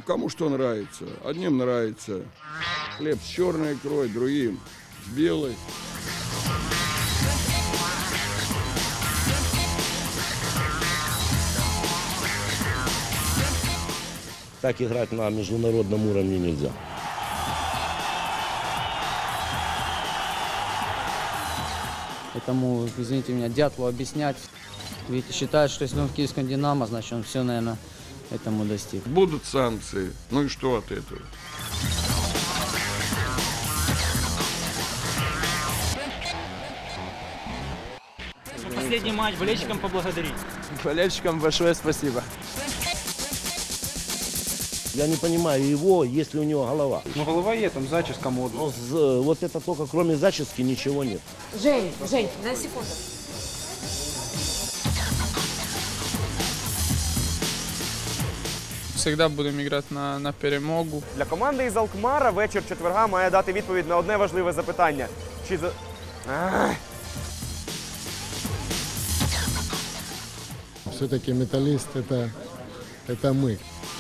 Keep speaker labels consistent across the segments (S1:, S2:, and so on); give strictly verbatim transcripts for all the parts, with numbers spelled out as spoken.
S1: кому что нравится. Одним нравится хлеб с черной икрой, другим с белой.
S2: Так играть на международном уровне нельзя.
S3: Поэтому, извините меня, Дятлу объяснять. Ведь считает, что если он в киевском «Динамо», значит он все, наверное, этому достиг.
S1: Будут санкции. Ну и что от этого?
S4: Последний матч, болельщикам поблагодарить.
S5: Болельщикам большое спасибо.
S2: Я не понимаю его, если у него голова.
S5: Ну голова є, там зачіска модна.
S2: Ну, з- вот это только кроме зачески ничего нет.
S6: Жень, Жень, на секунду.
S7: Всегда будемо грати на, на перемогу.
S8: Для команди із Алкмара вечір четверга має дати відповідь на одне важливе запитання. Чи за... Ах.
S9: Все-таки металлист это, это мы.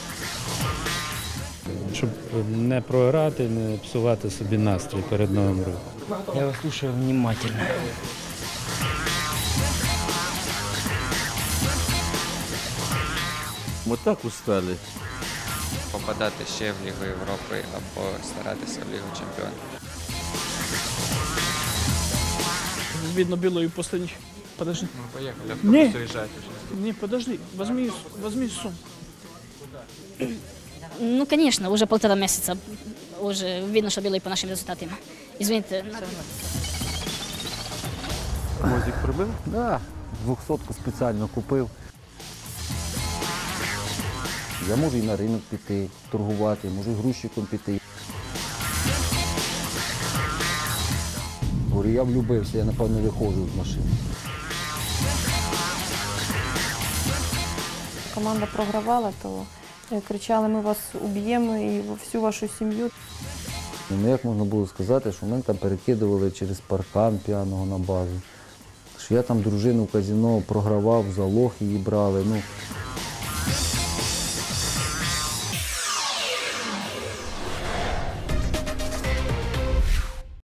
S10: Щоб не програти, не псувати собі настрій перед Новим роком.
S3: Я вас слушаю внимательно.
S5: Ми так устали.
S11: Попадати ще в Лігу Європи або старатися в Лігу Чемпіонів.
S7: Видно было и после них. Подожди.
S11: Ну, поїхали,
S7: Не.
S11: автобус уїжджати вже.
S7: Не, подожди. Возьми, возьми сумку.
S6: Ну, конечно, уже полтора месяца. Уже видно, что белые по нашим результатам. Извините.
S5: Мозик прибив?
S3: Да, двохсотку спеціально купив. Я можу і на ринок піти, торгувати, можу і грузчиком піти. Говорю, я влюбився, я, напевно, виходжу з машини.
S12: Команда програвала, то е, кричали, ми вас уб'ємо і всю вашу сім'ю.
S3: Ну, як можна було сказати, що мене там перекидували через паркан п'яного на базу. Що я там дружину в казино програвав, залог її брали. Ну,